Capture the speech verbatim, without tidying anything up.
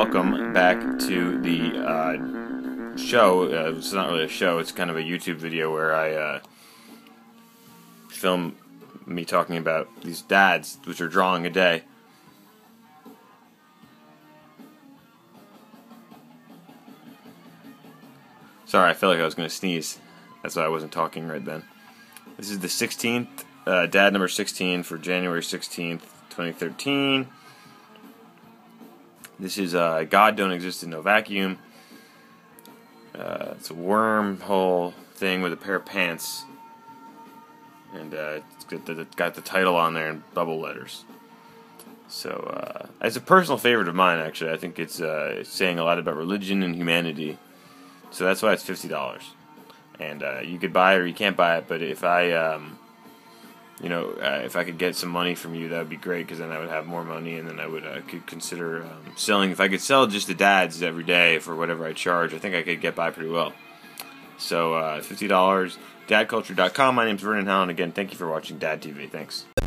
welcome back to the uh, show. Uh, it's not really a show, it's kind of a YouTube video where I uh, film me talking about these dads which are drawing a day. Sorry, I felt like I was going to sneeze. That's why I wasn't talking right then. This is the sixteenth, uh, dad number sixteen for January sixteenth, twenty thirteen. This is uh, God Don't Exist in No Vacuum. Uh, it's a wormhole thing with a pair of pants. And uh, it's got the, got the title on there in bubble letters. So, uh, it's a personal favorite of mine, actually. I think it's, uh, it's saying a lot about religion and humanity. So that's why it's fifty dollars. And uh, you could buy it or you can't buy it, but if I, um, you know, uh, if I could get some money from you, that would be great, because then I would have more money, and then I would uh, could consider um, selling. If I could sell just the dads every day for whatever I charge, I think I could get by pretty well. So, uh, fifty dollars, dad culture dot com. My name's Vernon Howland. Again, thank you for watching Dad T V. Thanks.